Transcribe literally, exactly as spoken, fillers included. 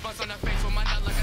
bust on the face with my nut like